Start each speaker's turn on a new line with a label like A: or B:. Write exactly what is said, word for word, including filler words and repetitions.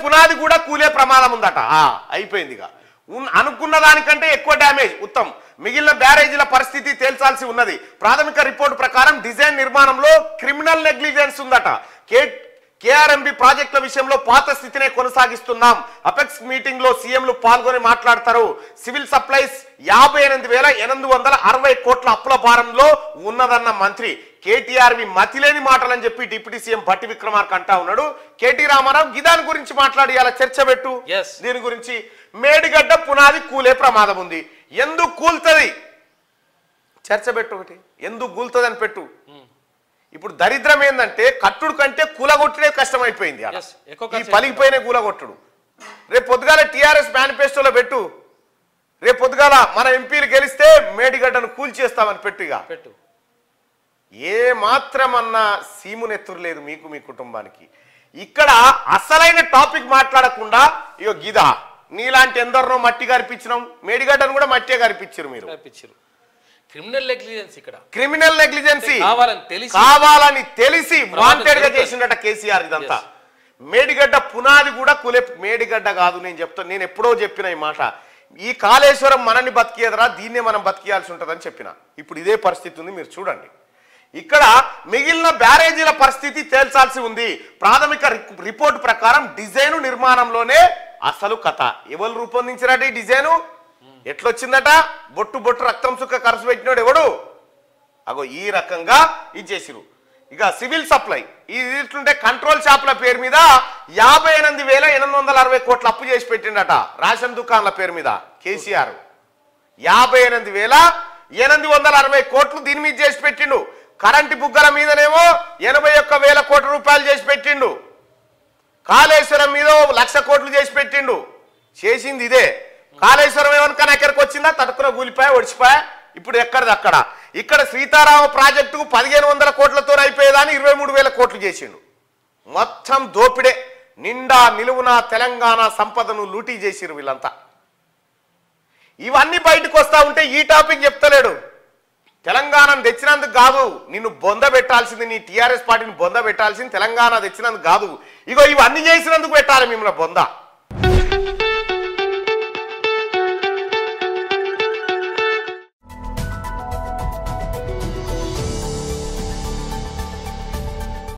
A: పునాది కూడా కూలే ప్రమాదం ఉందట. అయిపోయిందిగా. అనుకున్న దానికంటే ఎక్కువ డ్యామేజ్. ఉత్తమ్, మిగిలిన బ్యారేజీల పరిస్థితి తేల్చాల్సి ఉన్నది. ప్రాథమిక రిపోర్టు ప్రకారం డిజైన్ నిర్మాణంలో క్రిమినల్ నెగ్లిజెన్స్ ఉందట. కే కేఆర్ఎంబి ప్రాజెక్టుల విషయంలో పాత స్థితినే కొనసాగిస్తున్నాం. అపెక్స్ మీటింగ్ లో సీఎంలు పాల్గొని మాట్లాడతారు. సివిల్ సప్లైస్ యాభై ఎనిమిది వేల ఎనిమిది వందల అరవై కోట్ల అప్పుల భారంలో ఉన్నదన్న మంత్రి కేటీఆర్వి మతిలేని మాటలని చెప్పి డిప్యూటీ సీఎం భట్టి విక్రమార్క అంటా ఉన్నాడు. కేటీ రామారావు గిదాని గురించి మాట్లాడి అలా చర్చ పెట్టు. దీని గురించి మేడిగడ్డ పునాది కూలే ప్రమాదం ఉంది. ఎందుకు కూల్తుంది చర్చ పెట్టు. ఒకటి ఎందుకు కూల్తుంది అని పెట్టు. ఇప్పుడు దరిద్రం ఏంటంటే కట్టుడు కంటే కూలగొట్టుడే కష్టమైపోయింది. ఈ పలిగిపోయిన కూలగొట్టుడు. రేపు పొద్దుగాల టీఆర్ఎస్ మేనిఫెస్టోలో పెట్టు. రేపు పొద్దుగాల మన ఎంపీలు గెలిస్తే మేడిగడ్డను కూల్చేస్తామని పెట్టు. ఇక పెట్టు. ఏ మాత్రమన్నా సీమునెత్తురు లేదు మీకు, మీ కుటుంబానికి. ఇక్కడ అసలైన టాపిక్ మాట్లాడకుండా ఇగో గిదా నీలాంటి ఎందరినో మట్టి గారిపించినాం, మేడిగడ్డను కూడా మట్టే గారిపించారు మీరు.
B: క్రిమినల్ నెగ్లిజెన్స్ ఇక్కడ
A: క్రిమినల్ నెగ్లిజెన్సీ
B: కావాలని తెలిసి
A: కావాలని తెలిసి వాంటెడ్ గా చేసిందట కేసీఆర్. ఇదంతా మేడిగడ్డ పునాది కూడా కులే. మేడిగడ్డ కాదు, నేను చెప్తాను. నేను ఎప్పుడో చెప్పిన ఈ మాట. ఈ కాళేశ్వరం మనల్ని బతికేదరా, దీన్నే మనం బతికేయాల్సి ఉంటుందని చెప్పిన. ఇప్పుడు ఇదే పరిస్థితి ఉంది. మీరు చూడండి. ఇక్కడ మిగిలిన బ్యారేజీల పరిస్థితి తేల్చాల్సి ఉంది. ప్రాథమిక రిపోర్టు ప్రకారం డిజైన్ నిర్మాణంలోనే అసలు కథ. ఎవరు రూపొందించారట ఈ డిజైను? ఎట్లొచ్చిందట? బొట్టు బొట్టు రక్తం సుక్క ఖర్చు పెట్టినోడు ఎవడు? అగో ఈ రకంగా ఇచ్చేసిరు. ఇక సివిల్ సప్లై ఇది ఇట్లుంటే కంట్రోల్ షాపుల పేరు మీద యాభై ఎనిమిది వేల ఎనిమిది వందల అరవై కోట్ల అప్పు చేసి పెట్టిండట. రేషన్ దుకాణాల పేరు మీద కేసీఆర్ యాభై ఎనిమిది వేల ఎనిమిది వందల అరవై కోట్లు దీని మీద చేసి పెట్టిండు. కరెంటు బుగ్గల మీదనేమో ఎనభై ఒక్క వేల కోట్ల రూపాయలు చేసి పెట్టిండు. కాళేశ్వరం మీద లక్ష కోట్లు చేసి పెట్టిండు. చేసింది ఇదే. కాళేశ్వరం ఏమనుకన్నా ఎక్కడికి వచ్చిందా? తట్టుకున్న కూలిపాయ ఒడిచిపాయ. ఇప్పుడు ఎక్కడిది అక్కడ. ఇక్కడ సీతారామ ప్రాజెక్టుకు పదిహేను వందల కోట్లతో అయిపోయేదాన్ని ఇరవై మూడు వేల కోట్లు చేసిండు. మొత్తం దోపిడే. నిండా నిలువున తెలంగాణ సంపదను లూటీ చేసిరు వీళ్ళంతా. ఇవన్నీ బయటకు వస్తా ఉంటే ఈ టాపిక్ చెప్తలేడు. తెలంగాణను తెచ్చినందుకు కాదు నిన్ను బొంద పెట్టాల్సింది, నీ టీఆర్ఎస్ పార్టీని బొంద పెట్టాల్సింది తెలంగాణ తెచ్చినందుకు కాదు. ఇగో ఇవన్నీ చేసినందుకు పెట్టాలి మిమ్మల్ని బొంద.